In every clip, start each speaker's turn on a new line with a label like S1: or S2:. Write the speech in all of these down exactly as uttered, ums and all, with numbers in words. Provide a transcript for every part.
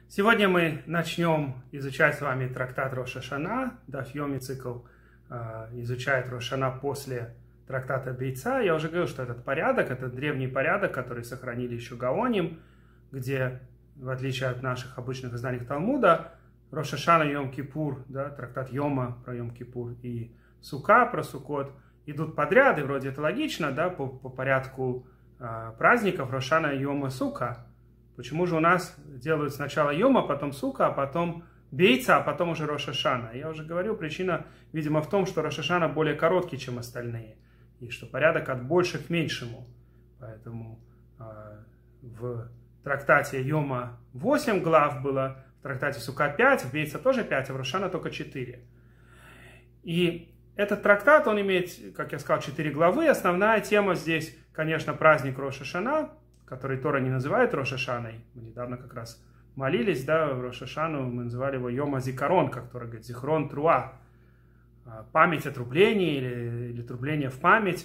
S1: Сегодня мы начнем изучать с вами трактат Рош ха-Шана. Даф Йоми цикл э, изучает Рош ха-Шана после трактата Бейца. Я уже говорил, что этот порядок, это древний порядок, который сохранили еще Гаоним, где, в отличие от наших обычных изданий Талмуда, Рош ха-Шана, Йом-Кипур, да, трактат Йома про Йом-Кипур и Сука про Суккот идут подряд, и вроде это логично, да, по, по порядку э, праздников Рош ха-Шана, Йома, Сука. Почему же у нас делают сначала Йома, потом Сука, а потом Бейца, а потом уже Рош ха-Шана? Я уже говорил, причина, видимо, в том, что Рош ха-Шана более короткий, чем остальные, и что порядок от больших к меньшему. Поэтому э, в трактате Йома восемь глав было, в трактате Сука пять, в Бейца тоже пять, а в Рош ха-Шана только четыре. И этот трактат, он имеет, как я сказал, четыре главы. Основная тема здесь, конечно, праздник Рош ха-Шана, который Тора не называет Рош ха-Шаной. Мы недавно как раз молились, да, в Рош ха-Шану, мы называли его Йома Зикарон, который говорит Зихрон Труа, память о трублении или, или трубление в память,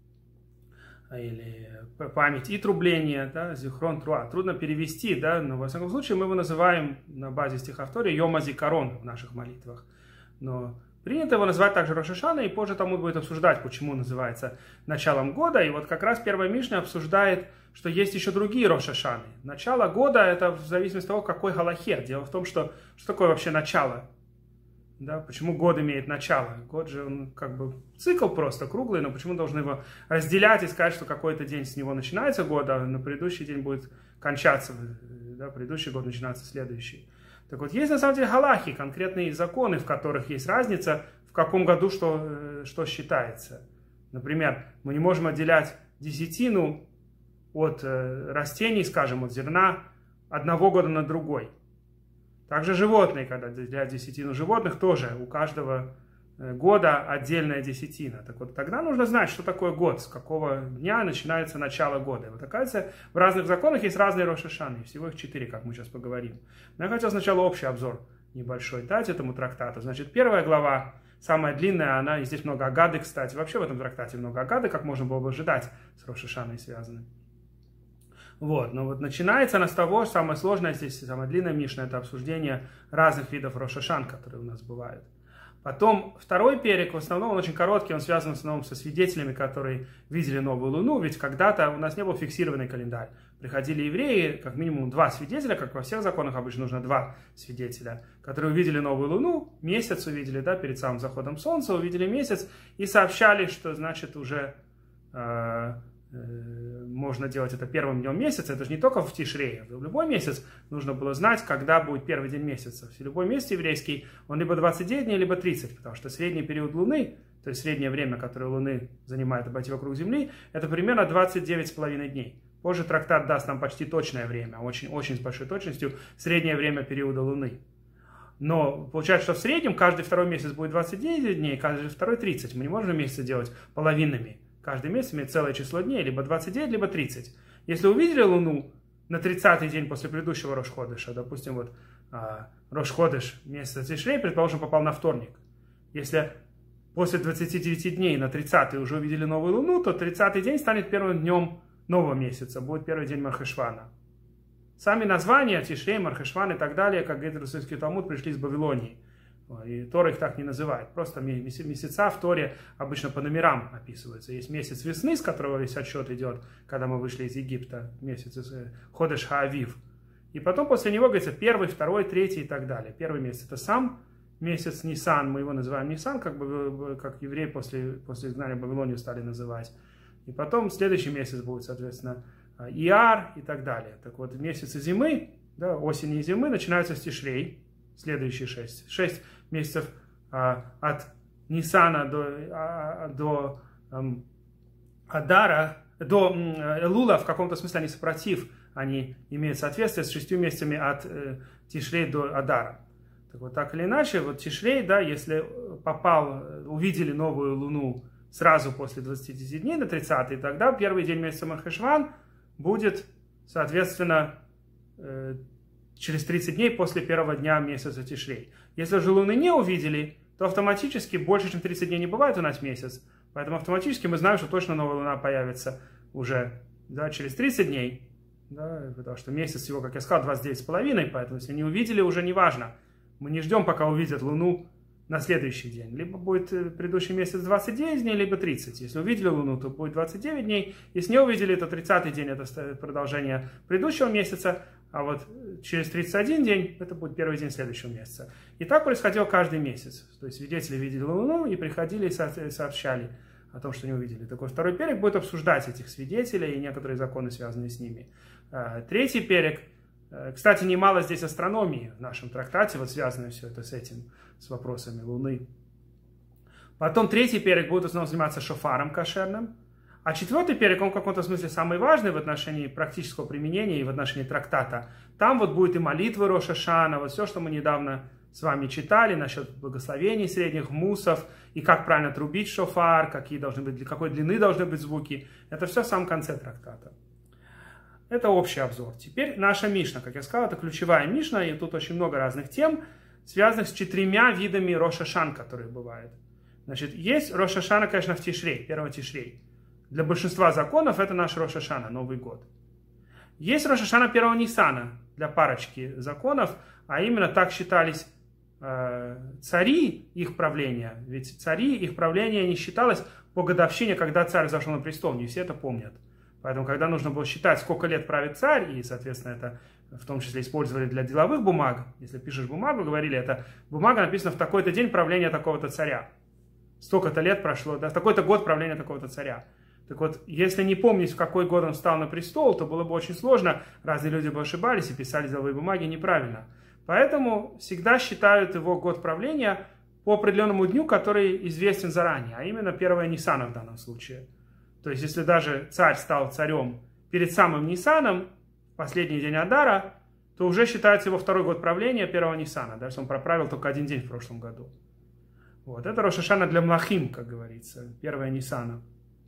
S1: или память и трубление, да, Зихрон Труа. Трудно перевести, да, но во всяком случае мы его называем на базе стиха в Торе Йома Зикарон в наших молитвах. Но принято его называть также Рош ха-Шана, и позже Талмуд будет обсуждать, почему называется началом года. И вот как раз первая Мишна обсуждает, что есть еще другие Рош ха-Шаны. Начало года — это в зависимости от того, какой галахе. Дело в том, что что такое вообще начало? Да, почему год имеет начало? Год же он как бы цикл просто круглый, но почему должны его разделять и сказать, что какой-то день с него начинается год, а на предыдущий день будет кончаться, да, предыдущий год начинается следующий. Так вот, есть на самом деле галахи, конкретные законы, в которых есть разница, в каком году что, что считается. Например, мы не можем отделять десятину от э, растений, скажем, от зерна одного года на другой. Также животные, когда отделяют десятину животных, тоже у каждого э, года отдельная десятина. Так вот, тогда нужно знать, что такое год, с какого дня начинается начало года. И вот, оказывается, в разных законах есть разные Рош ха-Шаны, всего их четыре, как мы сейчас поговорим. Но я хотел сначала общий обзор небольшой дать этому трактату. Значит, первая глава, самая длинная, она, и здесь много агады, кстати. Вообще в этом трактате много агады, как можно было бы ожидать, с Рош ха-Шаной связаны. Вот, но вот начинается она с того, что самое сложное здесь, самая длинная Мишна, это обсуждение разных видов Рош ха-Шан, которые у нас бывают. Потом второй перек, в основном он очень короткий, он связан в основном со свидетелями, которые видели новую луну, ведь когда-то у нас не был фиксированный календарь. Приходили евреи, как минимум два свидетеля, как во всех законах обычно нужно два свидетеля, которые увидели новую луну, месяц увидели, да, перед самым заходом солнца, увидели месяц и сообщали, что, значит, уже э, э, можно делать это первым днем месяца. Это же не только в Тишрее, в любой месяц нужно было знать, когда будет первый день месяца. В любой месяц еврейский, он либо двадцать девять дней, либо тридцать, потому что средний период Луны, то есть среднее время, которое Луны занимает обойти вокруг Земли, это примерно двадцать девять с половиной дней. Позже трактат даст нам почти точное время, очень, очень с большой точностью, среднее время периода Луны. Но получается, что в среднем каждый второй месяц будет двадцать девять дней, каждый второй тридцать. Мы не можем месяцы делать половинами. Каждый месяц имеет целое число дней, либо двадцать девять, либо тридцать. Если увидели Луну на тридцатый день после предыдущего Рош-Ходыша, допустим, вот Рош-Ходыш месяца Тишрей, предположим, попал на вторник. Если после двадцати девяти дней на тридцатый уже увидели новую Луну, то тридцатый день станет первым днем нового месяца, будет первый день Мар-Хешвана. Сами названия Тишрей, Мар-Хешван и так далее, как говорит Иерусалимский Талмуд, пришли из Вавилонии. И Тора их так не называет. Просто месяца в Торе обычно по номерам описываются. Есть месяц весны, с которого весь отсчет идет, когда мы вышли из Египта, месяц Ходеш Ха-Авив. И потом после него говорится первый, второй, третий и так далее. Первый месяц это сам месяц Нисан, мы его называем Нисан, как, бы, как евреи после, после изгнания в Вавилонию стали называть. И потом следующий месяц будет, соответственно, Ияр и так далее. Так вот, месяцы зимы, да, осени и зимы начинаются с Тишрей, следующие шесть. Шесть месяцев а, от Нисана до, а, до а, Адара, до а, Элула, в каком-то смысле они сопротив, они имеют соответствие с шестью месяцами от э, Тишрей до Адара. Так вот, так или иначе, вот Тишрей, да, если попал, увидели новую луну сразу после двадцати девяти дней на тридцатый, тогда первый день месяца Мар-Хешван будет, соответственно, э, через тридцать дней после первого дня месяца Тишрей. Если же луны не увидели, то автоматически больше, чем тридцать дней не бывает у нас месяц. Поэтому автоматически мы знаем, что точно новая луна появится уже, да, через тридцать дней. да, потому что месяц всего, как я сказал, двадцать девять с половиной, поэтому если не увидели, уже не важно. Мы не ждем, пока увидят Луну на следующий день. Либо будет предыдущий месяц двадцать девять дней, либо тридцать. Если увидели Луну, то будет двадцать девять дней. Если не увидели, то тридцатый день это продолжение предыдущего месяца, а вот через тридцать один день это будет первый день следующего месяца. И так происходило каждый месяц. То есть свидетели видели Луну и приходили и сообщали о том, что не увидели. Такой второй перек будет обсуждать этих свидетелей и некоторые законы, связанные с ними. Третий перек, кстати, немало здесь астрономии в нашем трактате, вот связано все это с этим, с вопросами Луны. Потом третий перек будет в основном заниматься шофаром кошерным. А четвертый перек, он в каком-то смысле самый важный в отношении практического применения и в отношении трактата. Там вот будет и молитвы Рош ха-Шана, вот все, что мы недавно с вами читали насчет благословений средних мусов, и как правильно трубить шофар, какие должны быть, какой длины должны быть звуки. Это все в самом конце трактата. Это общий обзор. Теперь наша Мишна, как я сказал, это ключевая Мишна, и тут очень много разных тем, связанных с четырьмя видами Рош ха-Шан, которые бывают. Значит, есть Рош ха-Шана, конечно, в Тишрей, первого Тишрей. Для большинства законов это наш Рош ха-Шана, Новый год. Есть Рош ха-Шана первого Ниссана для парочки законов, а именно так считались э, цари их правления. Ведь цари их правления не считалось по годовщине, когда царь зашел на престол, не все это помнят. Поэтому, когда нужно было считать, сколько лет правит царь, и, соответственно, это в том числе использовали для деловых бумаг, если пишешь бумагу, говорили, это бумага написана в такой-то день правления такого-то царя. Столько-то лет прошло, да, в такой-то год правления такого-то царя. Так вот, если не помнить, в какой год он встал на престол, то было бы очень сложно, разные люди бы ошибались и писали деловые бумаги неправильно. Поэтому всегда считают его год правления по определенному дню, который известен заранее, а именно первого Ниссана в данном случае. То есть, если даже царь стал царем перед самым Ниссаном, последний день Адара, то уже считается его второй год правления первого Ниссана, даже если он проправил только один день в прошлом году. Вот. Это Рош ха-Шана для Млахим, как говорится, первого Ниссана.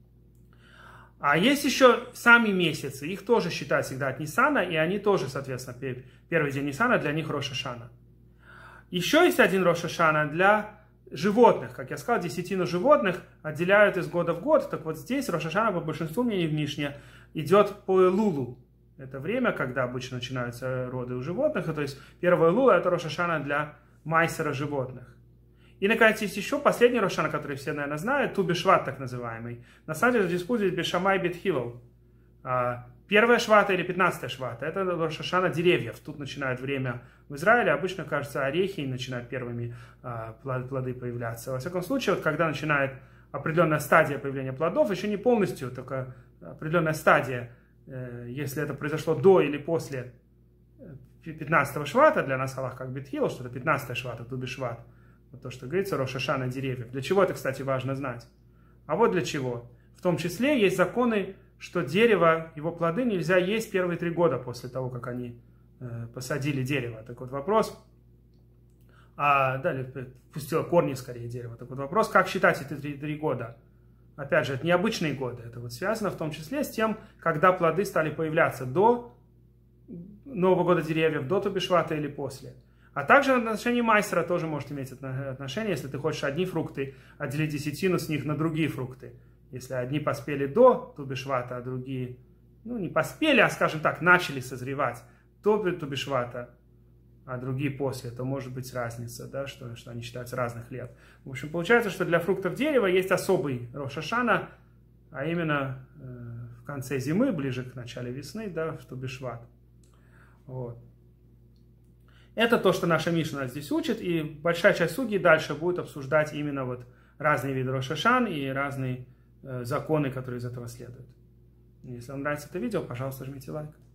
S1: А есть еще сами месяцы, их тоже считают всегда от Ниссана, и они тоже, соответственно, первый день Ниссана для них Рош ха-Шана. Еще есть один Рош ха-Шана для животных. Как я сказал, десятину животных отделяют из года в год. Так вот здесь Рош ха-Шана по большинству мнений в Мишне идет по Элулу. Это время, когда обычно начинаются роды у животных. И, то есть первая Элула это Рош ха-Шана для майсера животных. И, наконец, есть еще последний Рош ха-Шана, который все, наверное, знают, Ту б'Шват, так называемый. На самом деле, здесь будет Бешамай бет Хилл. Первая швата или пятнадцатая швата, это Рош ха-Шана деревьев. Тут начинает время в Израиле, обычно, кажется, орехи начинают первыми плоды появляться. Во всяком случае, вот когда начинает определенная стадия появления плодов, еще не полностью, только определенная стадия, если это произошло до или после пятнадцатого швата, для нас Аллах как бет Хилл, что это пятнадцатая швата, Ту б'Шват. Вот то, что говорится, Рош ха-Шана деревьев. Для чего это, кстати, важно знать? А вот для чего. В том числе есть законы, что дерево, его плоды нельзя есть первые три года после того, как они э, посадили дерево. Так вот вопрос, а, да, пустило корни скорее дерева. Так вот вопрос, как считать эти три, три года? Опять же, это необычные годы. Это вот связано в том числе с тем, когда плоды стали появляться до Нового года деревьев, до Ту б'Швата или после. А также отношение майсера тоже может иметь отношение, если ты хочешь одни фрукты отделить десятину с них на другие фрукты. Если одни поспели до Ту б'Швата, а другие, ну, не поспели, а, скажем так, начали созревать до Ту б'Швата, а другие после, то может быть разница, да, что, что они считаются разных лет. В общем, получается, что для фруктов дерева есть особый Рош ха-Шана, а именно э, в конце зимы, ближе к началу весны, да, в Ту б'Шват. Вот. Это то, что наша Мишна здесь учит, и большая часть суги дальше будет обсуждать именно вот разные виды Рош ха-Шан и разные законы, которые из этого следуют. Если вам нравится это видео, пожалуйста, жмите лайк.